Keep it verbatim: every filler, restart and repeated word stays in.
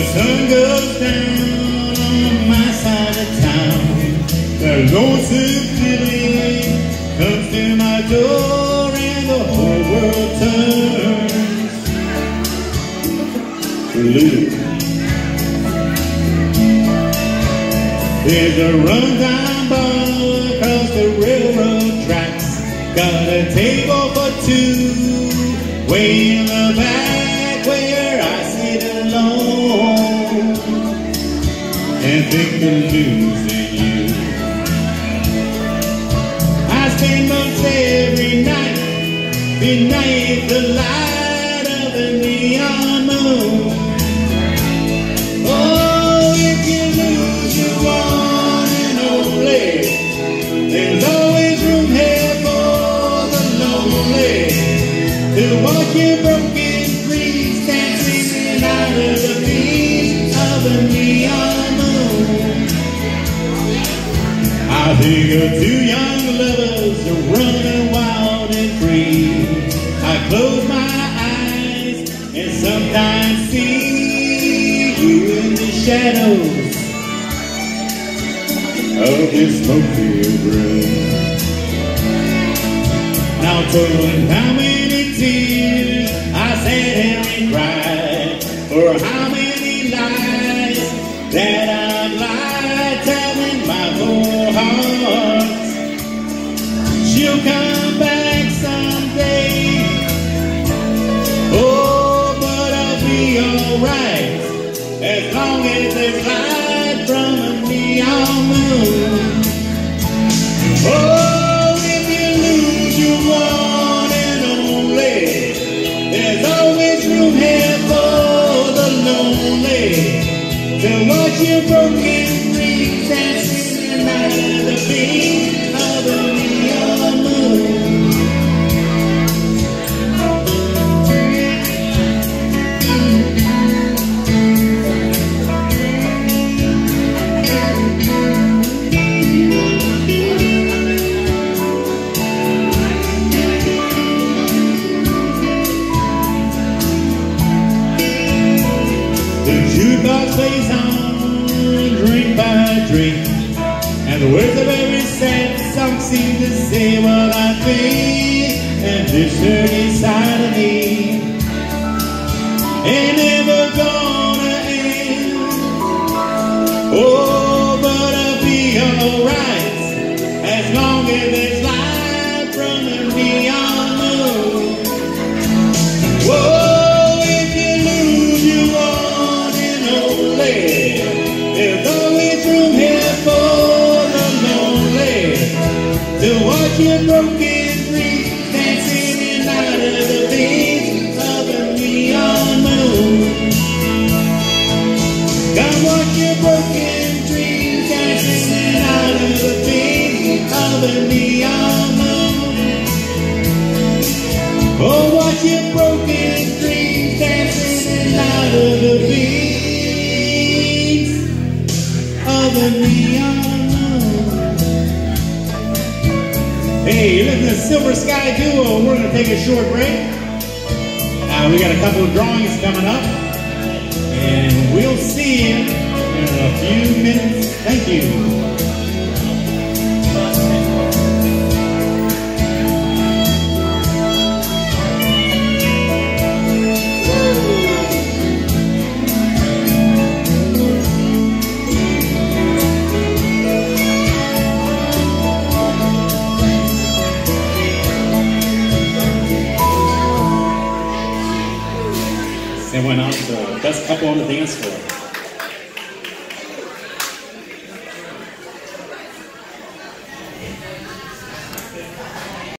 sun goes down on my side of town, the lonesome feeling comes to my door and the whole world turns blue. There's a rundown bar across the railroad tracks, got a table for two way in the back where I sit alone and think of losing you. I spend most every night beneath the light of the neon moon. Oh, if you lose your one and only, there's always room here for the lonely to watch your broken dreams dancing out of the beams of the neon moon. I think of two young lovers running wild and free. I close my eyes and sometimes see you in the shadows of this smoke-filled room. Now told how many tears I sat and cried, for how many lies that I've lied, telling my poor heart she'll come back someday. Oh, but I'll be alright as long as there's light from a neon moon. Oh, if you lose your one and only, there's always room here for the lonely to watch your broken dreams dancing out of the beam of the neon moon. Jukebox plays on, drink by drink, and the words of every sad song seem to say what I think, and this dirty side of me ain't never gonna end. Oh, but I'll be alright as long as there's light from a neon moon. Whoa. There's always room here for the lonely to watch your broken dreams dancing out of the beams of a neon moon. Come watch your broken dreams dancing out of the beams of a neon moon. Oh, watch your broken dreams dancing out of the beams of the neon moon. Hey, you're listening to Silver Sky Duo. We're going to take a short break. Uh, we got a couple of drawings coming up, and we'll see you in a few minutes. Thank you. They went on to the best couple on the dance floor.